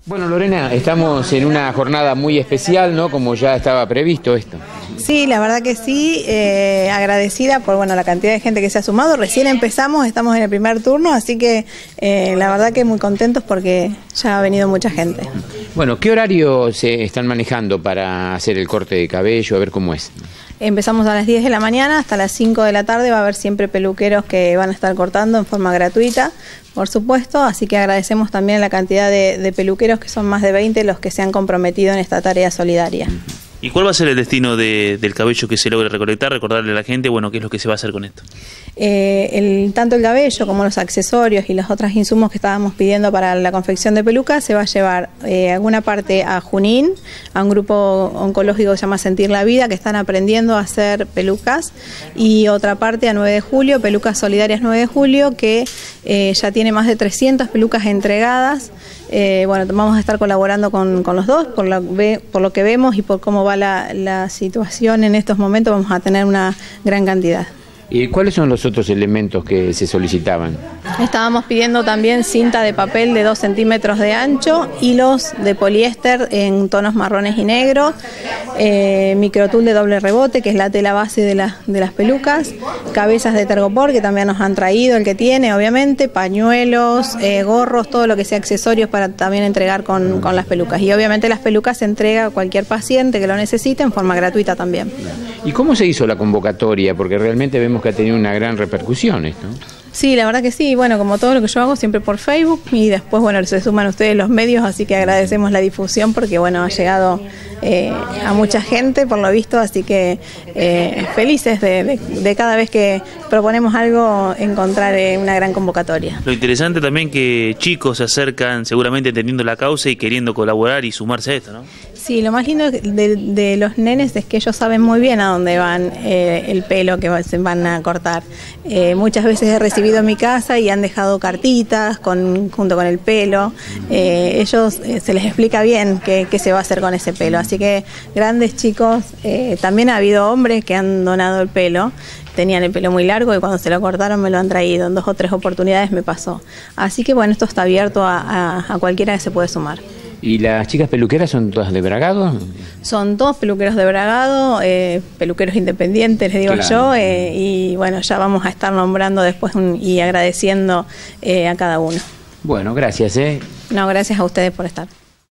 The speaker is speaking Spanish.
Bueno, Lorena, estamos en una jornada muy especial, ¿no? Como ya estaba previsto esto. Sí, la verdad que sí, agradecida por la cantidad de gente que se ha sumado. Recién empezamos, estamos en el primer turno, así que la verdad que muy contentos porque ya ha venido mucha gente. Bueno, ¿qué horario se están manejando para hacer el corte de cabello? A ver cómo es. Empezamos a las 10 de la mañana, hasta las 5 de la tarde va a haber siempre peluqueros que van a estar cortando en forma gratuita, por supuesto, así que agradecemos también la cantidad de peluqueros, que son más de 20 los que se han comprometido en esta tarea solidaria. ¿Y cuál va a ser el destino del cabello que se logre recolectar? Recordarle a la gente, qué es lo que se va a hacer con esto. Tanto el cabello como los accesorios y los otros insumos que estábamos pidiendo para la confección de pelucas se va a llevar alguna parte a Junín, a un grupo oncológico que se llama Sentir la Vida, que están aprendiendo a hacer pelucas, y otra parte a 9 de julio, Pelucas Solidarias 9 de julio, que ya tiene más de 300 pelucas entregadas. Vamos a estar colaborando con los dos, por lo que vemos y por cómo va la situación en estos momentos, vamos a tener una gran cantidad. ¿Y cuáles son los otros elementos que se solicitaban? Estábamos pidiendo también cinta de papel de 2 centímetros de ancho, hilos de poliéster en tonos marrones y negros, microtul de doble rebote, que es la tela base de las pelucas, cabezas de tergopor, que también nos han traído, el que tiene, obviamente, pañuelos, gorros, todo lo que sea accesorios para también entregar con las pelucas. Y obviamente las pelucas se entrega a cualquier paciente que lo necesite en forma gratuita también. ¿Y cómo se hizo la convocatoria? Porque realmente vemos que ha tenido una gran repercusión esto. Sí, la verdad que sí, como todo lo que yo hago siempre por Facebook, y después se suman ustedes los medios, así que agradecemos la difusión porque ha llegado a mucha gente por lo visto, así que felices de cada vez que proponemos algo encontrar una gran convocatoria. Lo interesante también que chicos se acercan seguramente entendiendo la causa y queriendo colaborar y sumarse a esto, ¿no? Sí, lo más lindo de los nenes es que ellos saben muy bien a dónde van el pelo que se van a cortar. Muchas veces he recibido en mi casa y han dejado cartitas junto con el pelo. Ellos se les explica bien qué se va a hacer con ese pelo. Así que grandes chicos, también ha habido hombres que han donado el pelo. Tenían el pelo muy largo y cuando se lo cortaron me lo han traído. En 2 o 3 oportunidades me pasó. Así que esto está abierto a cualquiera que se puede sumar. ¿Y las chicas peluqueras son todas de Bragado? Son todos peluqueros de Bragado, peluqueros independientes, les digo yo, y ya vamos a estar nombrando después y agradeciendo a cada uno. Bueno, gracias. No, gracias a ustedes por estar.